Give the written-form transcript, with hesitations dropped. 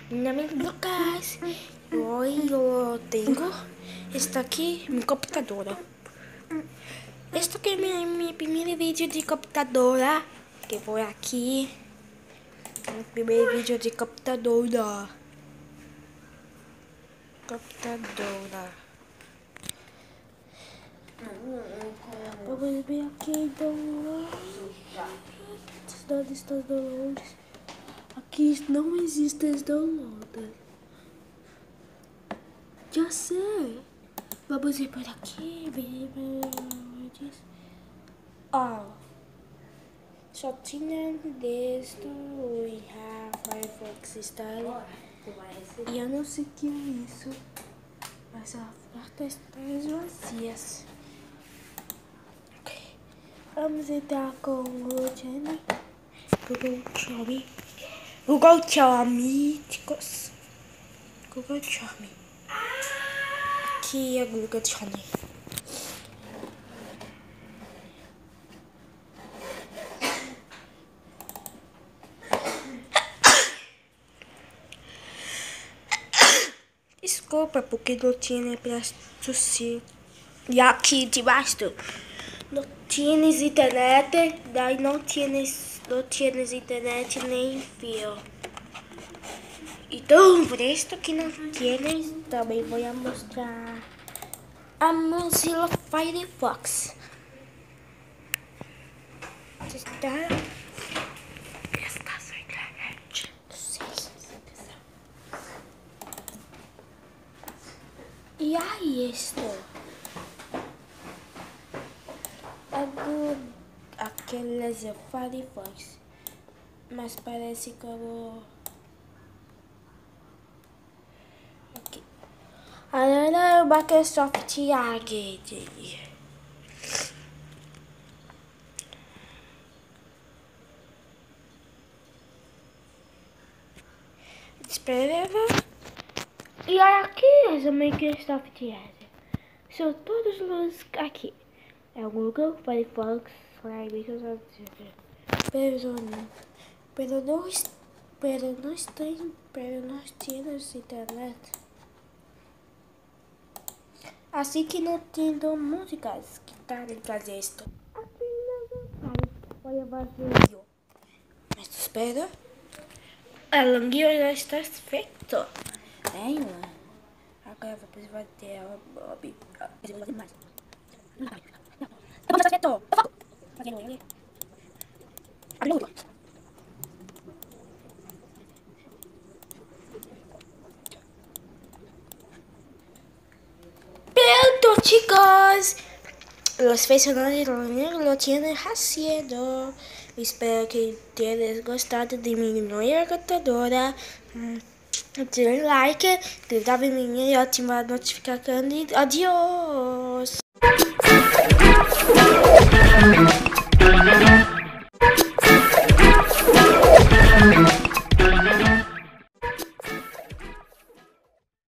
Mi nome é Lucas. Hoje eu tenho esta aqui, minha computadora. Este aqui é meu primeiro vídeo de computadora. Que foi aqui. Meu primeiro vídeo de computadora. Vamos ver aqui então. Cidades dos downloads. Aqui não existem os downloads. Já sei. Vamos ir por aqui. Ó. Só tinha desde o Firefox Style. E eu não sei o que é isso. Mas a porta está vazias. Vamos entrar com o Jenny. Google Chrome, chicos. Google Chrome. Aqui é Google Chrome. Desculpa, porque não tinha pra tossir. E aqui debaixo não tinha internet, daí não tinha internet nem fio. Então, por isso que não tinha, também vou mostrar a Mozilla Firefox. Está sua internet. E aí, aqueles Firefox, mas parece como aqui. Agora o Microsoft Edge. Espera. E aqui é o Microsoft Edge. São todos os aqui. É o Google, Firefox, Microsoft Edge. Pero não temos internet. Assim que não tenho músicas que querem fazer isto. Aqui não foi vazio. Mas espera. A longuinha já está feito. Venho. Agora você vai ter a Bob. Eu vou mais. Está feito. Pronto, chicos. Los personajes lo tienen haciendo. Espero que tenham gostado de minha nova computadora. Dê like, dê minha ótima notificação e adiós.